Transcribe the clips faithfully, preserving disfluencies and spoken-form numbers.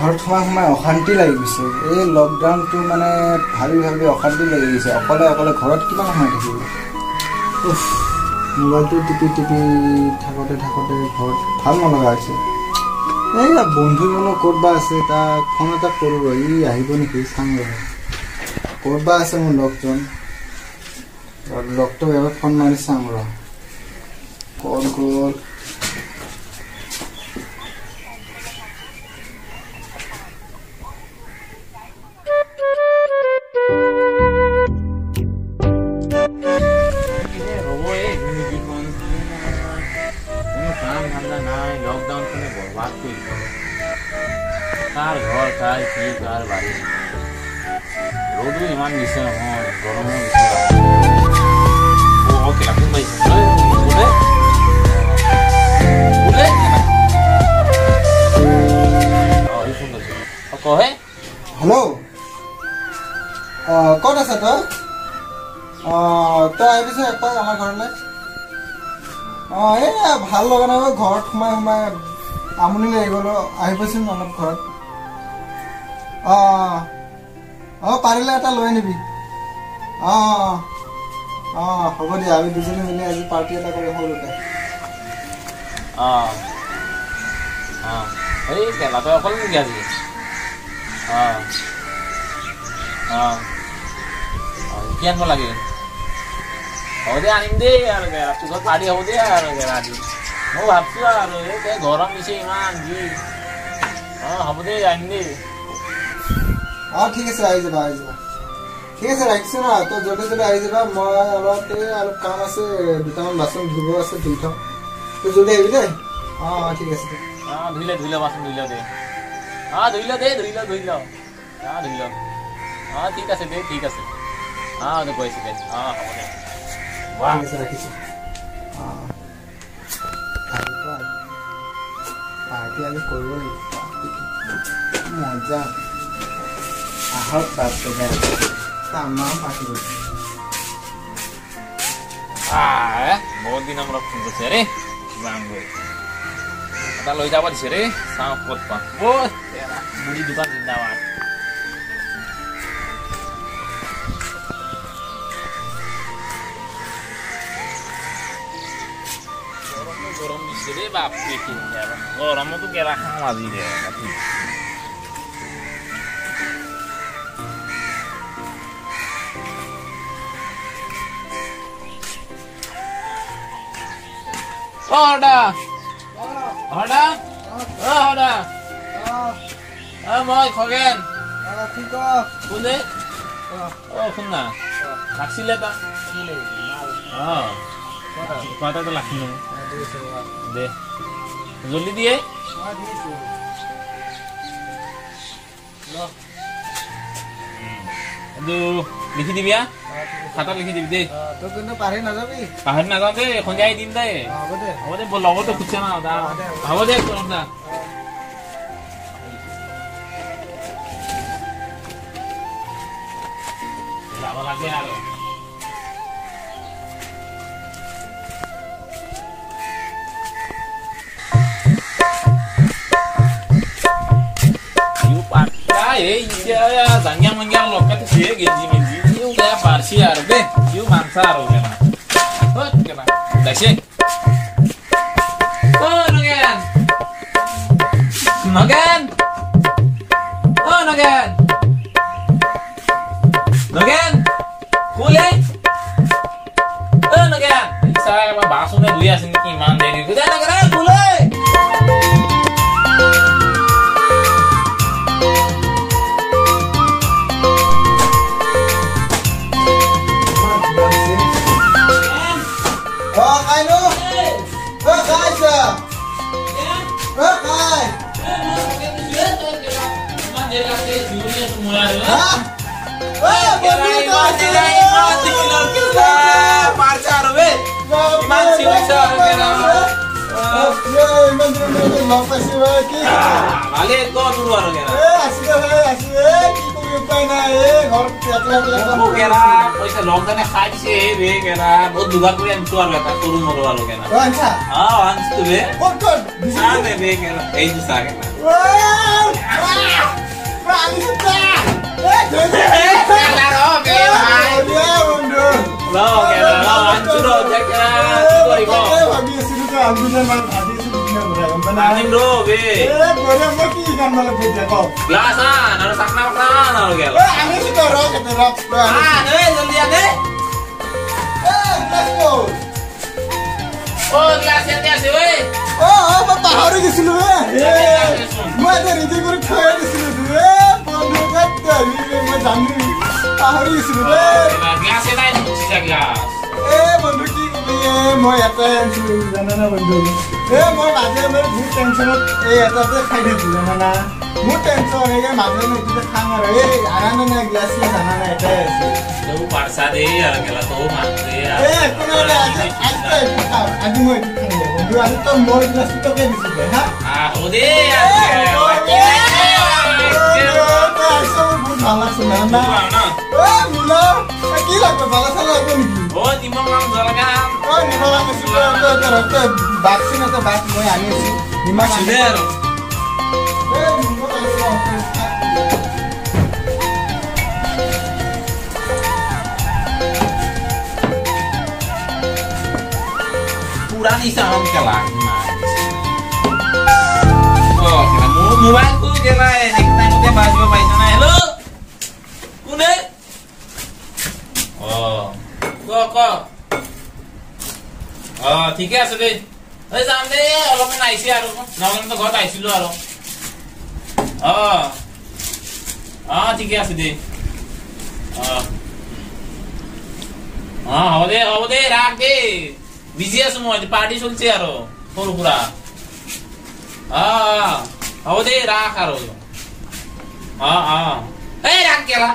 ঘৰত সোমাই সোমাই অশান্তি লাগি গৈছে এই লকডাউনটো মানে ভাবি ভাবি অশান্তি লাগি গৈছে অকলে অকলে ঘৰত কিমান সোমাই থাকিব উফ মোবাইলটো টিপি টিপি থাকোঁতে থাকোঁতে ঘৰত ভাল নলগা হৈছে এই বন্ধুজনো ক'ত বা আছে তাক ফোন এটা কৰোঁ ৰ ই আহিব নেকি চাম ৰ ক'ত বা আছে মোৰ লগজন লগটোক এবাৰ ফোন মাৰি চাম ৰ ক'ত গ'ল कार घर कार की कार बारी रोड भी इमान दिसे हो गरम दिसे ओ ओके लागू भाई बोले बोले ओ ई सुन दे ओ कहे हेलो अ कोन আছে তো अ তো আইবিছে একবার আমার ঘরলে अ এ ভাল লগা না ঘৰত সোমাই সোমাই আমনি লাগি গ'ল আহিবচোন অলপ ঘৰত অ অ পাৰিলে এটা লৈ নিবি অ অ হ'ব দিয়া আমি দুজনে মিলি আজি পাৰ্টি এটা কৰি হলতে অ অ এই কেলা তো অকল কি আজি অ অ কি আনব লাগে হ'ব দে আনিম দে আৰু পিছত পাৰ্টি হ'ব দে আৰু ৰাতি মই ভাবছো আৰু এই গৰম দিছে ইমান যি অ হ'ব দে আনিম দে অ ঠিক আছে আহি যাবা আহি যাবা ঠিক আছে ৰাখিছো না তো জলদি জলদি আহি যাবা মই অলপ অলপ কাম আছে দুটামান বাচন ধুব আছে ধুই থওঁ তো জলদি আহিবি দেই অ ঠিক আছে অ ধুইলে ধুইলে বাচন ধুইলে দে অ ধুইলে দে ধুইলে ধুইলে অ ধুইলে অ ঠিক আছে দে ঠিক আছে অ দে কৈছে দে অ হ'ব দে বাহ ঠিক আছে ৰাখিছো অ পাৰ্টি আজি কৰিব লাগিব মজা আহক পাৰ্টি তামাম পাৰ্টি কৰিব আহ বহুত দিন আমরা ফোন করছি রে বাঙ্গো এটা লৈ যাব দিছে রে চাও কত পা ও তেরা বুড়ি দোকান জিন্দাবাদ গরম গরম দিছে রে বাপ রে কি গরম তো কেরা খাম আজি রে Hoda, hoda, oh hoda, ah mau kogen, ah tidak, boleh, oh kena, taksi leta, ah, kata tu laki ni, deh, jolly dia, aduh, likhi di biar. खाता लिखि दिबि दे तो किन पारे न जाबी पाहर न जाबे खंजाई दिन दे हबो दे हबो दे बोलाबो तो कुछ ना दा हबो दे करम ना जाबा लागे यार यू पाटा ए या jangyang mangyang lokat sih genji genji yuk ya parsi arbe yuk mansar oke na hot kena dasih oh nagen nagen oh nagen nagen kule oh nagen saya mah basunnya dulu ya sini iman dari itu dan nagen kule Lompat sih lagi. Balik kau dulu orang kena. Eh, asik asik asik. উপায় নাই এই ঘৰ একলা একলা কাম মোক কেলা পইচা লকডাউনে খাই দিছে বে কেলা বহুত যোগাৰ কৰি আনিছো আৰু এটা সৰু মৰু আৰু কেলা অ আচ্ছা অ আনিছো বে ক'ত ক'ত চা দে বে কেলা এই যে চা কেলা কেলা ৰ বে ভাই বন্ধু ৰ কেলা ৰ আনিছো ৰ কেলা কি কৰিব ভাবি আছিলো তো আলবিনা মান ভাবি আছিলো দিনা ঘৰে গম পানা আনিম ৰ বে এ গৰে মই কি কাম মালে পইচা ক গ্লাস আন আৰু চাকনা বাকনা আন আৰু কেলা এ আনিছো তো ৰ কেতে ৰ আন এই জলদি আন a glass co O glass ইয়াতে আছে ঐ অ অ মই পাহৰি গৈছিলো এ মই এটা ৰেডি কৰি থৈ দিছিলো এ বন্ধু কত আহিলে মই জানি পাহৰি গৈছিলো ৰে গ্লাস এটাই নিছি গ্লাস এ বন্ধু কি কবি এ মই এটা আনিছিলো জানা না বন্ধু এ মই মাজে মাজে বহুত টেনচনত এই এটাতে খাই দিছো জানা না বহুত টেনচন এই মাজে মাজে এটাতে খাং আৰু এই আৰাম না গ্লাস জানা না এটাই আছে তো পাৰসা দে আৰু কেলা তো মান দে এ কোনো না আজি আজি মই বন্ধু আজি তো মই গ্লাস তোকে দিছিলো হা আ ওদে বহুত ভাল লাগছে না না ও মিলা কি লাগবে ভালো চালা লাগবে নেকি ও নিমক নাম জলগাম ও নিমক আনিছো তো তো বাক্সি না তো বাক মই আনিছি নিমক দে আৰু এ নিমক আনিছো পুরানি সাউন্ড কেলা ও কেলা মোবাইল কো কেলা নেক্সট টাইম তে বাজিব পাইছ না হেল্ল কোনে ও ক ক অ ঠিকে আছে দে এই যাম দে অলপমান আইছি আৰু নহলে তো ঘৰত আইছিলো আৰু অ অ ঠিকে আছে দে অ অ হ'ব দে হ'ব দে ৰাখ দে বিজি আছো মই পাৰ্টি চলছে আৰু সৰু পুৰা অ হ'ব দে ৰাখ আৰু অ অ এই ৰাখ কেলা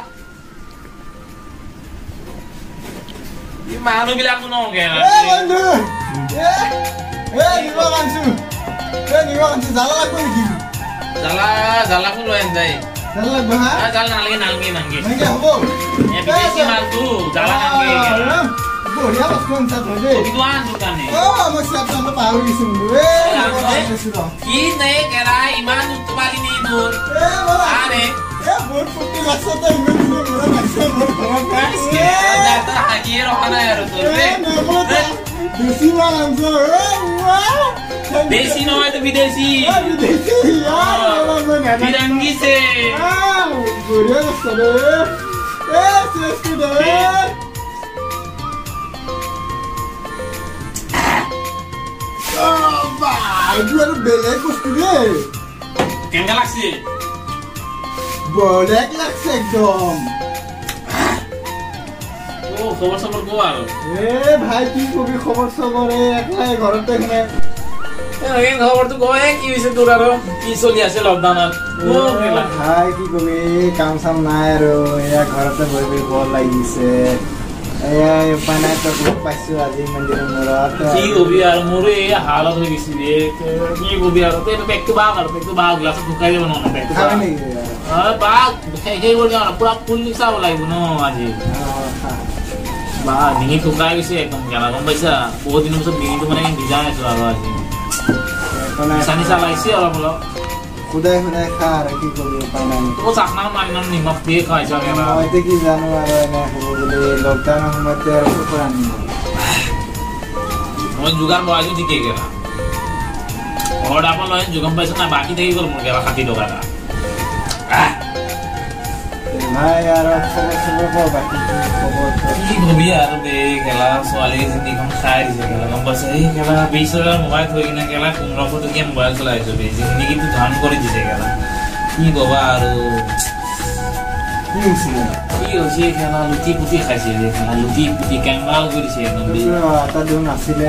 এই মানুহ বিলাকো ন কেলা এ বন্ধু এ এ নিমক আনিছো এ নিমক আনিছো জালা লাগবে নেকি জালা জালাকো লৈ আন যায় জালা লাগবে হা আ জাল নালাগে নালাগে নালাগে নাকি হ'ব এ বিদেশী মালটো জালা নালাগে বঢ়িয়া বস্তু আনিছা তই দেই দোকান দোকানে অ মই চাপটা পাহৰি গৈছো বন্ধু এ নিমক আনিছো ৰ কি নে কেলা ইমান তোমালি নি দূৰ এ বলা আৰে এ বহুত ফুটি লাগছে তই ইমান দিনে ঘৰত আহিছে মোৰ ঘৰত আজকে দাতা হাকিয়ে ৰখা নাই আৰু তোৰ এ নবতা বেছি মাল আনিছো এ ওৱা দেশী নহয় তো বিদেশী এ বিদেশী ইয়াৰ মই নাজানো ফিৰঙ্গি से আও বঢ়িয়া বস্তু ৰে এ চেষ্টি দে বা এইটো আৰু বেলেগ বস্তু দেই কেনেকা লাগছে বেলেগ লাগছে একদম ও খবৰ খবৰ কো আৰু এ ভাই কি কবি খবৰ চবৰ এই একলাই ঘৰতে শুনে এই খবৰটো কয় কি হৈছে তোৰ আৰু কি চলি আছে লকডাউনত ও কেলা ভাই কি কবি কাম চাম নাই আৰু এয়া ঘৰতে বহি বহি বৰ লাগিছে এয়া উপায় নাই তো বহুত পাইছো আজি ইমান দিনৰ মূৰত কি কবি আৰু মোৰ এই হালত হৈ গৈছে ৰে কি কবি আৰু তই পেকটো বাগ আৰু পেকটো বাগ গ্লাছত ঢুকাই দিব নহয় পেকটো খাবি বাগ নেকি অ বাগ সেই সেই কৰি আৰু পুৰা ফুল নিচাব লাগিব ন আজি বা ডিঙি ঠুকাই গৈছে একদম গেলা গম পাইছা বহুত দিনৰ পিছত ডিঙিটো মানে ভিজাই আছো আৰু আজি নিচা নিচা লাগিছে অলপ অলপ খুদাই খুদাই খা আৰু কি কবি উপায় নাই তোৰ চাকনা মাৰিম নিমখ দিয়ে খাইছ কেলা মইতো কি জানো আৰু এনে হ'ব বুলি লকডাউনৰ সময়তে আৰু কুকুৰ আনিম মই যোগাৰ বঢ়াইছো ঠিকে কেলা ঘৰত আপা লৈ যোগাম পাইছো না বাকী থাকি গ'ল মোৰ কেলা ষাঠি টকা এটা ভাই আৰু খবৰ চবৰ ক বাকী খবৰ কি কবি আৰু দে কেলা ছোৱালী জিন্দিখন খাই দিছে কেলা গম পাইছে এই কেলা বিশ হাজাৰ মোবাইল থৈ কিনে কেলা পোন্ধৰশ টকীয়া মোবাইল চলাই আছো বে জিন্দিগিটো ধান কৰি দিছে কেলা কি কবা আৰু কি হৈছিলে কি হৈছে কেলা লুটি পুটি খাইছে বে কেলা লুটি পুটি কেংগাল কৰিছে একদম বে এটা দিন আছিলে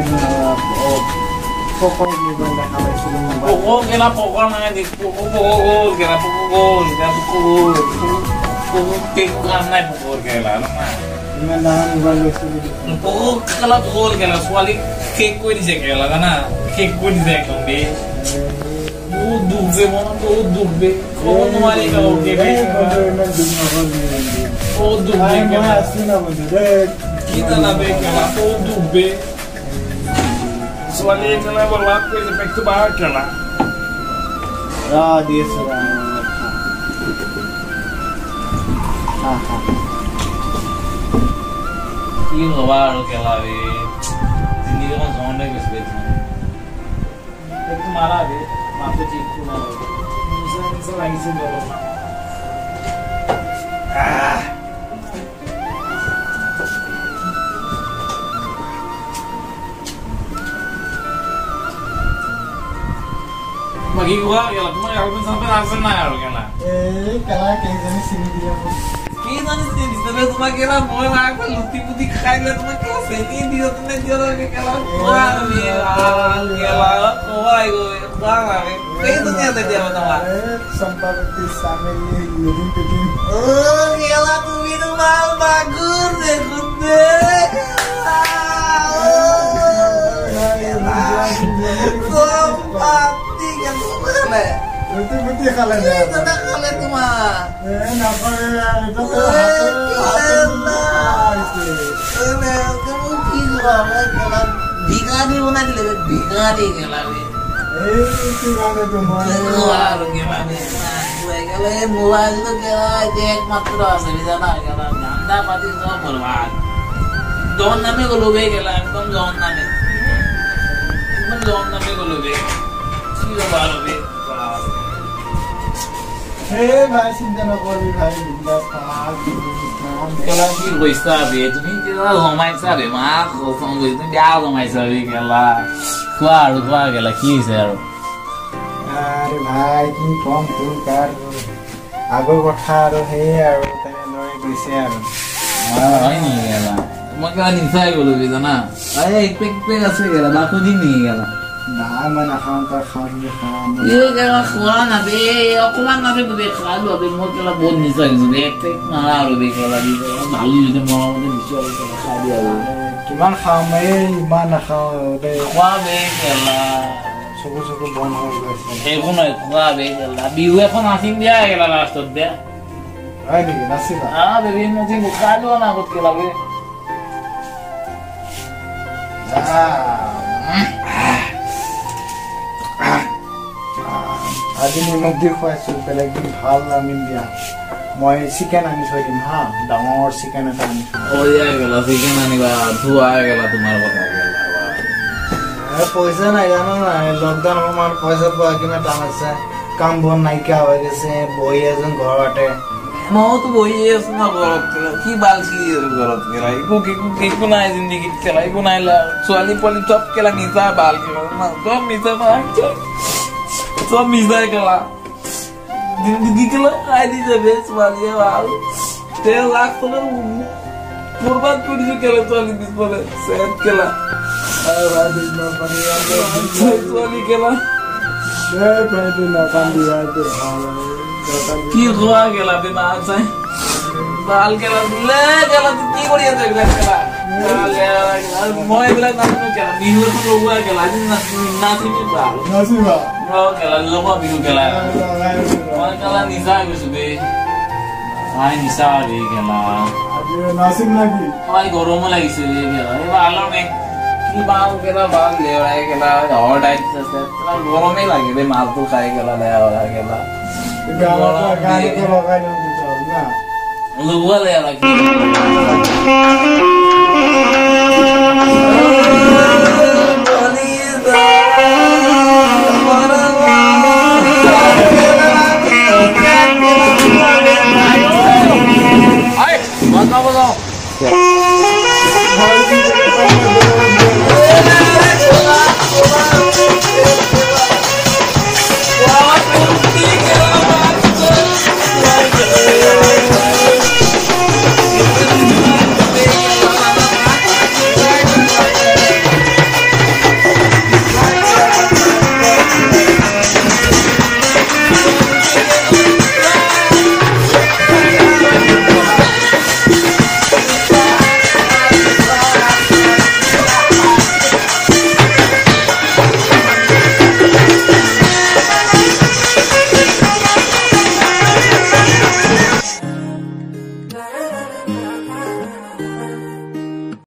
পকৰ মোবাইল দেখা পাইছিলো মোবাইল পকো কেলা পকৰ নাই দেখ পকো পকো গ'ল কেলা পকো গ'ল কেলা পকো গ'ল পকো কেকো কাম নাই পকৰ কেলা নহয় ইমান ডাঙৰ মোবাইল লৈছিলো পকো কেলা গ'ল কেলা ছোৱালী কেক কৰি দিছে কেলা জানা কেক কৰি দিছে একদম বে ও বহুত ডুববে মন বহুত ডুববে ও তোমারে কাউকে ও ডুববে কেন আসলে না বন্ধু রে কি জানাবে খেলা ও ডুববে Soalnya kalau berlaku itu efek itu bahagia lah. Ah, dia serang. Ah, ah. কি হবা আৰু খেলা বে জিন্দগী এখন জন হৈ গৈছে একটু মারা বে মাথা ঠিক না নিচে নিচে লাগিছে অলপ Bagi gua ya cuma ya pun sampai langsung na ya kena. Eh, kalau kayak gini sini dia. Kita nih sini tapi cuma kira mau aku luti putih kaya cuma kira sini dia tuh nih dia lagi kalau wah ya kela wah itu wah itu nyata dia sama. Eh, sampai di sana ini lebih penting. Oh, kela tuh minum mal bagus deh kunde. Sobat tiga tuh mana? Betul betul kalau Iya, tidak kalian tuh mah. Eh, napa ya? Itu Ini kamu kira kalau bigari mana di lebih bigari kalau ini. Eh, itu ada tuh mana? Keluar gimana? Gue kalau mulai itu kira cek matra sebisa nak kalau anda pasti semua berbuat. Jangan namanya kalau bego lah, kamu jangan namanya. Kamu jangan namanya kalau bego. Sih baru bego. Eh, ভাই চিন্তা নকৰি ভাই বিন্দাস থাক Kela কি কইছা বে তুমি কেলা ঘমাইছা বে মা কসম কই তুমি বেয়া ঘমাইছা বে কেলা কোৱা আৰু কোৱা কেলা কি হৈছে আৰু আরে ভাই কি কম তোৰ কাৰ আগৰ কথা আৰু সেই আৰু তেনেদৰে গৈছে আৰু হয় নি কেলা মই কেলা নিচাই গলো বে জানা আৰে এক পেক পেক আছে কেলা বাকো দিন নি কেলা নাই মই নাখাওঁ তই খাওঁ খাওঁ এই কেলা খোৱা না বে অকমান না বে বে খালো বে মই কেলা বহুত নিচা গৈছো বে এক পেক মাৰা আৰু বে কেলা দি ভাল যদি মৰমতে দিছো আৰু কেলা খাই দিয়া আৰু কিমান খাওঁ মই ইমান নাখাওঁ দে খোৱা বে কেলা চকু চকু বন্ধ হৈ গৈছে একো নহয় খোৱা বে কেলা বিহু এখন আছিম দিয়া কেলা লাষ্টত দিয়া হয় নেকি নাচিবা Ah, bebé, no tengo calor, no, porque la ve. আজি নিমখ দি খুৱাইছোঁ বেলেগ দিন ভাল নামিম দিয়া মই চিকেন আনি থৈ দিম হা ডাঙৰ চিকেন এটা আনি থৈ Oh, ya, que la siguen aniba, tú a que la tomar bota, que দিম পইচা নাই জানো নাই লকডাউন সময়ত পইচা পোৱা কিমান টান আছে কাম বন নাইকিয়া হৈ গৈছে বহি এজন ঘৰতে Mau tu boy es na gorot, ki bal ki gorot, que la iku ki ki ku na zindagi que la iku na la suali poli top que la misa bal que la na to misa ma to misa que la zindagi que la ai di jabe suali bal te la to na kurban kuri jo que la suali bis bole set que la ay ভাই না পানি আছে suali que la এ ভাই না কাম দিয়া তো কি খোয়া গেলা বে মাল চাই বাল গেলা লে গেলা তুই কি করি আছে গেলা গেলা মই গেলা না গেলা বিহু লগা গেলা না নাচি বাল নাচিবা ও গেলা লগা বিহু গেলা মই গেলা নিসা গেছু বে আই নিসা রে গেলা আজি নাচিম নাকি আই গরম লাগিছে রে গেলা এ বালো মে কি বাল গেলা বাল লেওড়াই গেলা হট আইছে তারা গরমে লাগে রে মাল তো খাই গেলা লেওড়া গেলা গাড়ি তো লগাই দিতে হবে না Lugar ya lagi. Ay, mana mana?